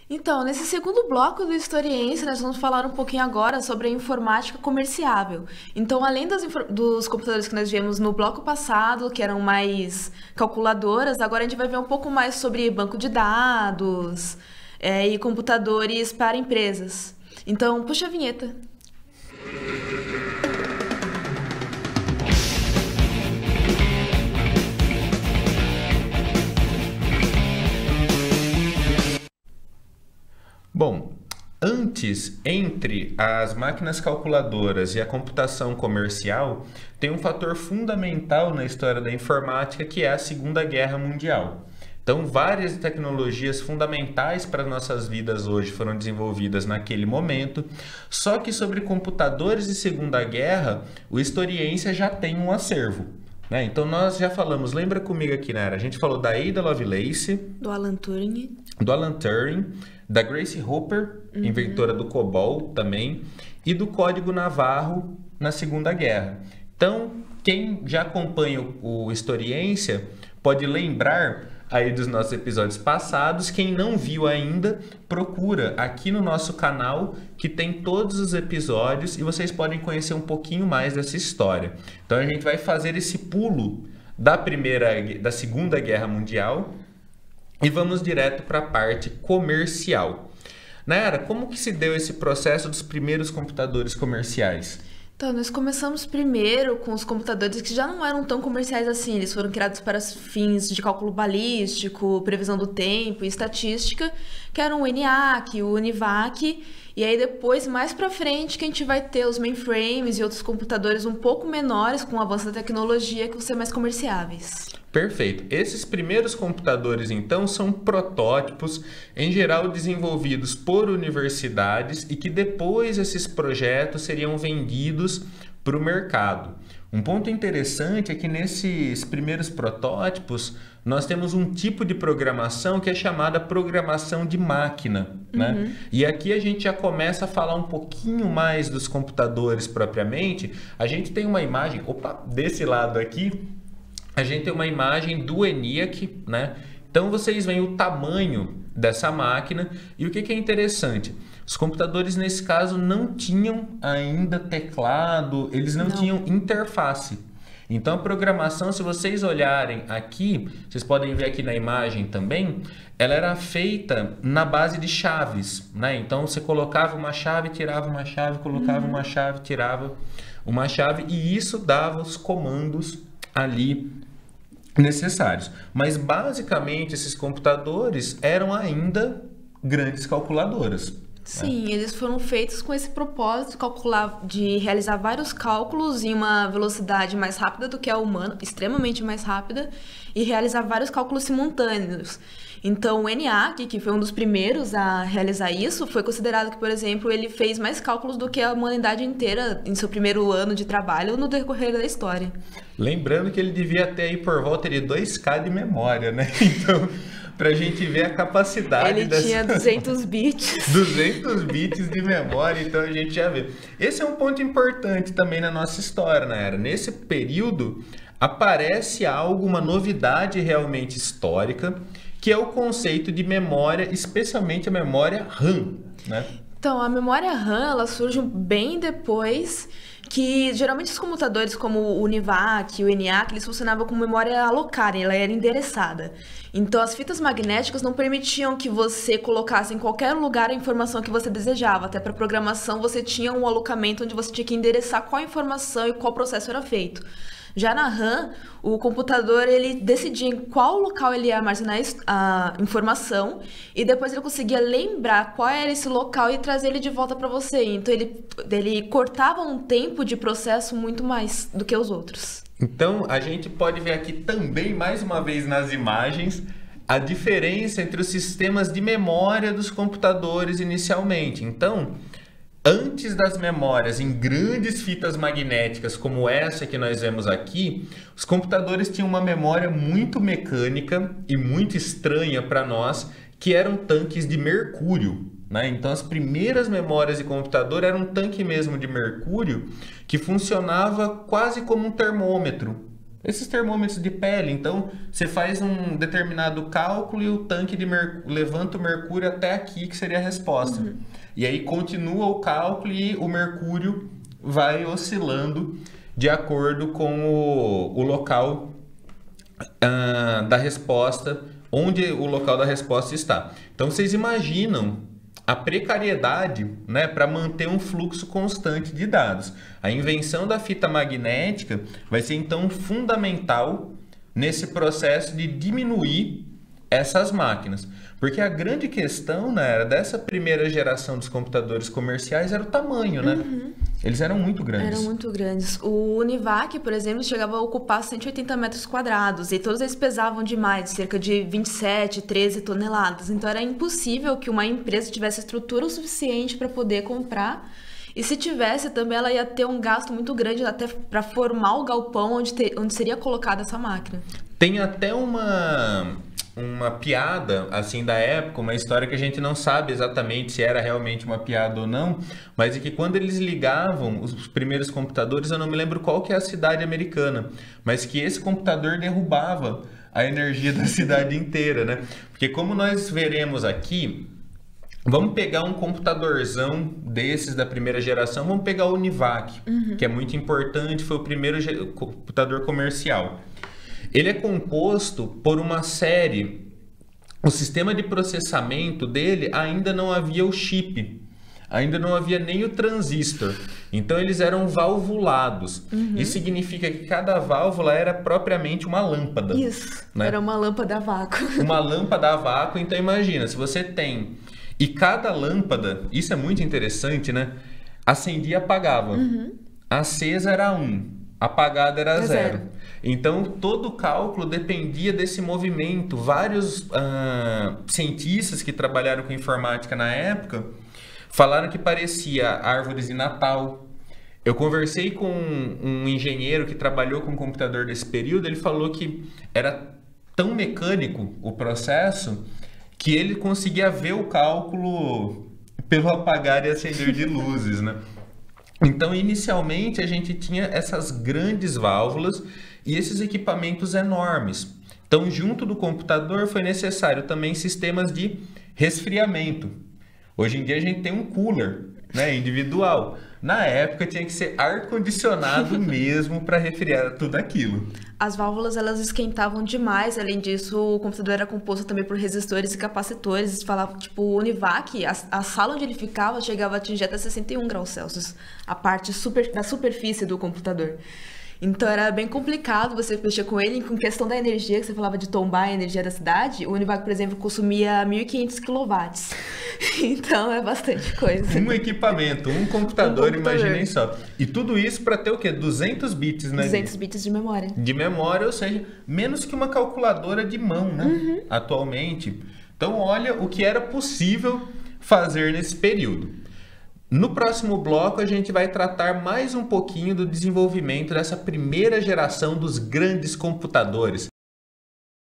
Então, nesse segundo bloco do Historiense, nós vamos falar um pouquinho agora sobre a informática comerciável. Então, além dos computadores que nós vimos no bloco passado, que eram mais calculadoras, agora a gente vai ver um pouco mais sobre banco de dados, e computadores para empresas. Então, puxa a vinheta. Bom, antes, entre as máquinas calculadoras e a computação comercial, tem um fator fundamental na história da informática, que é a Segunda Guerra Mundial. Então, várias tecnologias fundamentais para nossas vidas hoje foram desenvolvidas naquele momento, só que sobre computadores de Segunda Guerra, o Historiense já tem um acervo. Então, nós já falamos, lembra comigo aqui, Nara? A gente falou da Ada Lovelace, Do Alan Turing, da Grace Hopper, inventora do COBOL também, e do Código Navarro na Segunda Guerra. Então, quem já acompanha o Historiense pode lembrar aí dos nossos episódios passados. Quem não viu ainda, procura aqui no nosso canal, que tem todos os episódios, e vocês podem conhecer um pouquinho mais dessa história. Então, a gente vai fazer esse pulo da Segunda Guerra Mundial e vamos direto para a parte comercial. Nayara, como que se deu esse processo dos primeiros computadores comerciais? Então, nós começamos primeiro com os computadores que já não eram tão comerciais assim. Eles foram criados para fins de cálculo balístico, previsão do tempo e estatística, que eram o ENIAC, o UNIVAC. E aí depois, mais para frente, que a gente vai ter os mainframes e outros computadores um pouco menores, com o avanço da tecnologia, que vão ser mais comerciáveis. Perfeito. Esses primeiros computadores, então, são protótipos, em geral desenvolvidos por universidades, e que depois esses projetos seriam vendidos para o mercado. Um ponto interessante é que nesses primeiros protótipos nós temos um tipo de programação que é chamada programação de máquina, né? E aqui a gente já começa a falar um pouquinho mais dos computadores propriamente. A gente tem uma imagem, desse lado aqui, a gente tem uma imagem do ENIAC, né? Então vocês veem o tamanho dessa máquina, e o que é interessante? Os computadores nesse caso não tinham ainda teclado, eles não tinham interface. Então a programação, se vocês olharem aqui, vocês podem ver aqui na imagem também, ela era feita na base de chaves, né? Então você colocava uma chave, tirava uma chave, colocava uma chave, tirava uma chave, e isso dava os comandos ali necessários. Mas basicamente esses computadores eram ainda grandes calculadoras. Sim, eles foram feitos com esse propósito de realizar vários cálculos em uma velocidade mais rápida do que a humana, extremamente mais rápida, e realizar vários cálculos simultâneos. Então, o ENIAC, que foi um dos primeiros a realizar isso, foi considerado que, por exemplo, ele fez mais cálculos do que a humanidade inteira em seu primeiro ano de trabalho no decorrer da história. Lembrando que ele devia ter aí por volta de 2K de memória, né? Então, pra gente ver a capacidade Ele tinha 200 bits. 200 bits de memória, então a gente já vê. Esse é um ponto importante também na nossa história, né? Nesse período, aparece uma novidade realmente histórica, que é o conceito de memória, especialmente a memória RAM, né? Então, a memória RAM, ela surge bem depois, que geralmente os computadores como o UNIVAC, o ENIAC, eles funcionavam com memória alocada, ela era endereçada. Então, as fitas magnéticas não permitiam que você colocasse em qualquer lugar a informação que você desejava. Até para programação, você tinha um alocamento onde você tinha que endereçar qual informação e qual processo era feito. Já na RAM, o computador ele decidia em qual local ele ia armazenar a informação, e depois ele conseguia lembrar qual era esse local e trazer ele de volta para você. Então ele cortava um tempo de processo muito mais do que os outros. Então a gente pode ver aqui também, mais uma vez nas imagens, a diferença entre os sistemas de memória dos computadores inicialmente. Então, antes das memórias em grandes fitas magnéticas como essa que nós vemos aqui, os computadores tinham uma memória muito mecânica e muito estranha para nós, que eram tanques de mercúrio, né? Então as primeiras memórias de computador eram um tanque mesmo de mercúrio que funcionava quase como um termômetro, Esses termômetros de pele. Então, você faz um determinado cálculo e o tanque levanta o mercúrio até aqui, que seria a resposta. E aí continua o cálculo e o mercúrio vai oscilando de acordo com o local da resposta, onde o local da resposta está. Então, vocês imaginam a precariedade, né, para manter um fluxo constante de dados. A invenção da fita magnética vai ser, então, fundamental nesse processo de diminuir essas máquinas. Porque a grande questão, né, dessa primeira geração dos computadores comerciais era o tamanho, né? Eles eram muito grandes. Eram muito grandes. O Univac, por exemplo, chegava a ocupar 180 metros quadrados e todos eles pesavam demais, cerca de 27, 13 toneladas. Então era impossível que uma empresa tivesse estrutura o suficiente para poder comprar. E se tivesse, também ela ia ter um gasto muito grande até para formar o galpão onde seria colocada essa máquina. Tem até uma piada, assim, da época, uma história que a gente não sabe exatamente se era realmente uma piada ou não, mas é que quando eles ligavam os primeiros computadores, eu não me lembro qual que é a cidade americana, mas que esse computador derrubava a energia da cidade inteira, né? Porque como nós veremos aqui, vamos pegar um computadorzão desses da primeira geração, vamos pegar o Univac, que é muito importante, foi o primeiro computador comercial. Ele é composto por uma série, o sistema de processamento dele ainda não havia o chip, ainda não havia nem o transistor, então eles eram valvulados. Isso significa que cada válvula era propriamente uma lâmpada. Isso, né? Era uma lâmpada a vácuo. Uma lâmpada a vácuo, então imagina, se você tem... E cada lâmpada, isso é muito interessante, né? Acendia e apagava. Acesa era 1, apagada era 0. Então, todo o cálculo dependia desse movimento. Vários cientistas que trabalharam com informática na época falaram que parecia árvores de Natal. Eu conversei com um engenheiro que trabalhou com computador desse período, ele falou que era tão mecânico o processo que ele conseguia ver o cálculo pelo apagar e acender de luzes, né? Então, inicialmente, a gente tinha essas grandes válvulas e esses equipamentos enormes. Então, junto do computador, foi necessário também sistemas de resfriamento. Hoje em dia, a gente tem um cooler, né, individual. Na época, tinha que ser ar-condicionado mesmo para resfriar tudo aquilo. As válvulas, elas esquentavam demais. Além disso, o computador era composto também por resistores e capacitores. Falava, tipo, o Univac, a sala onde ele ficava chegava a atingir até 61 graus Celsius, a parte da superfície do computador. Então era bem complicado você mexer com ele. Com questão da energia, que você falava de tombar a energia da cidade, o Univac, por exemplo, consumia 1.500 kW. Então é bastante coisa. Um equipamento, um computador, imaginem só. E tudo isso para ter o quê? 200 bits, né? 200 bits de memória. De memória, ou seja, menos que uma calculadora de mão, né? Atualmente. Então, olha o que era possível fazer nesse período. No próximo bloco, a gente vai tratar mais um pouquinho do desenvolvimento dessa primeira geração dos grandes computadores.